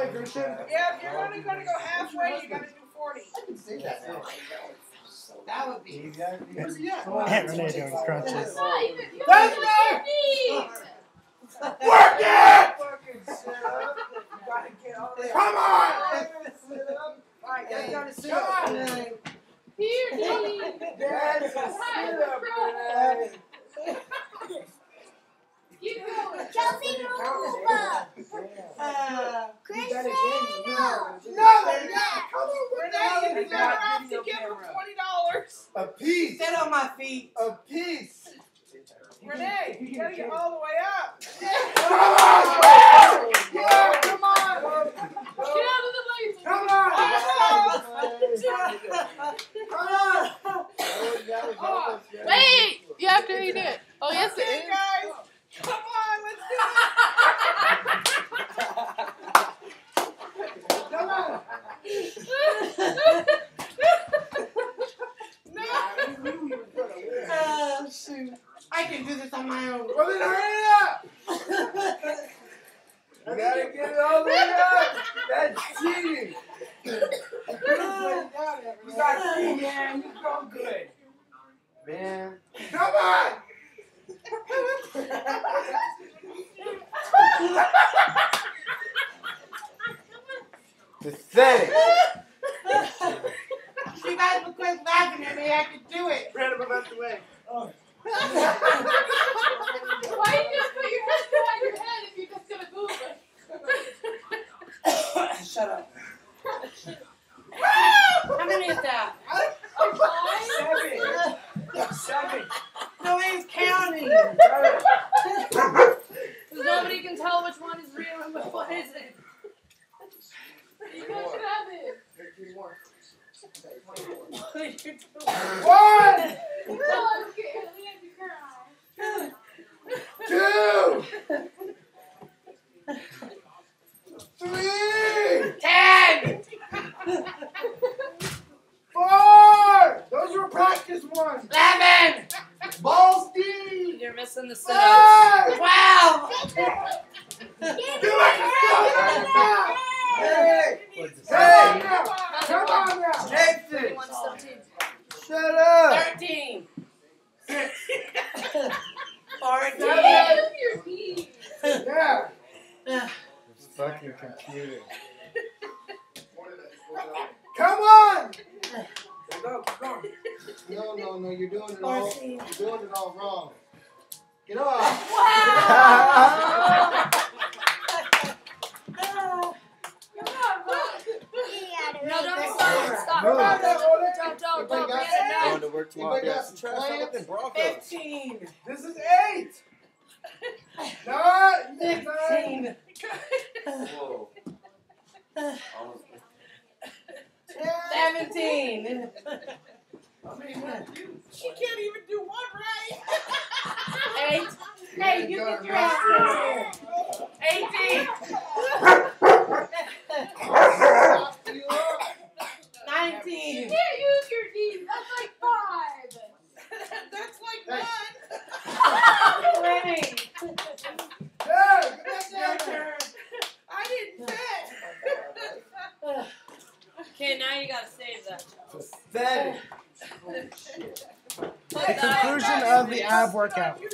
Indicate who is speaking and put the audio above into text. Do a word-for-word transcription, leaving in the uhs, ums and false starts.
Speaker 1: way, Christian.
Speaker 2: Yeah, if you're only going to go halfway, you got to do forty.
Speaker 3: That would be.
Speaker 1: Where's he at?
Speaker 4: Aunt Renee doing crunches.
Speaker 1: That's right! Work it! Come on!
Speaker 2: Alright, guys, got to sit
Speaker 1: Come
Speaker 2: up.
Speaker 1: on!
Speaker 5: Here, Dave.
Speaker 1: That's a sit up, Renee.
Speaker 5: Keep going.
Speaker 6: Chelsea, move up.
Speaker 2: Uh,
Speaker 6: Christian, no.
Speaker 1: No, they're not. Come on, what the hell
Speaker 2: Renee,
Speaker 1: is
Speaker 2: you better
Speaker 1: that?
Speaker 2: off to give him twenty dollars.
Speaker 1: A piece.
Speaker 3: Sit on my feet.
Speaker 1: A piece.
Speaker 2: Renee, you got to get all the way up.
Speaker 1: Come on! Yeah, come on!
Speaker 5: Get out of the way.
Speaker 1: Come on! Come on!
Speaker 5: Wait. You have to redo it. Oh, yes, it
Speaker 2: Okay,
Speaker 5: is.
Speaker 2: guys. Come on, let's do it.
Speaker 1: Come on!
Speaker 3: Oh, shoot. I can do this on my own.
Speaker 1: Well, then hurry up! You gotta get it all the way up! That's cheating!
Speaker 2: You got three, man. You go good.
Speaker 1: Man. Come on! Pathetic!
Speaker 3: You guys will quit laughing at me. I can do it.
Speaker 1: Random about the way. Oh.
Speaker 5: Why you just put your head behind your head if you're just gonna move it?
Speaker 3: Shut up. How many is that?
Speaker 2: Seven. Seven.
Speaker 3: Nobody's counting.
Speaker 5: Because nobody can tell which one is real and which one isn't. You guys should have it.
Speaker 3: What are you doing?
Speaker 1: One!
Speaker 5: No, I'm scared. We have to cry.
Speaker 1: Two! Three!
Speaker 3: Ten!
Speaker 1: Four! Those were practice ones!
Speaker 3: Eleven!
Speaker 1: Balls deep!
Speaker 5: You're missing the sit-ups.
Speaker 1: Five!
Speaker 3: Twelve!
Speaker 1: Do it! Hey! Hey! Come on now! Nathan!
Speaker 5: twenty-one seventeen.
Speaker 1: Shut up!
Speaker 3: Thirteen!
Speaker 1: Six!
Speaker 3: Fourteen!
Speaker 5: Get up your knees.
Speaker 1: Yeah!
Speaker 4: This fucking computer.
Speaker 1: Come on!
Speaker 2: Go, go.
Speaker 1: No, no, no, you're doing it all.
Speaker 3: Fourteen.
Speaker 1: You're doing it all wrong. Get off!
Speaker 5: Wow. No, don't stop. Stop.
Speaker 1: No.
Speaker 5: Don't, don't,
Speaker 1: Everybody
Speaker 5: don't.
Speaker 1: got
Speaker 5: Brandon,
Speaker 1: some-
Speaker 5: no.
Speaker 7: Going to work tomorrow.
Speaker 1: Anybody got
Speaker 7: Got
Speaker 1: some
Speaker 7: some trash
Speaker 1: plans?
Speaker 7: up in Broncos.
Speaker 3: Fifteen!
Speaker 1: This is eight! No!
Speaker 3: Sixteen!
Speaker 7: Whoa.
Speaker 3: Seventeen!
Speaker 2: She can't even do one right.
Speaker 3: Eight! Hey, you get your ass over here! Eighteen! Nineteen!
Speaker 5: You can't use your knees. That's like five.
Speaker 2: That's like
Speaker 1: Hey.
Speaker 2: one.
Speaker 3: Twenty!
Speaker 1: Hey,
Speaker 2: That's
Speaker 1: get
Speaker 2: your
Speaker 1: back there.
Speaker 2: turn. I didn't bet.
Speaker 5: Okay, now you gotta save that.
Speaker 1: Pathetic.
Speaker 4: The conclusion of the ab workout.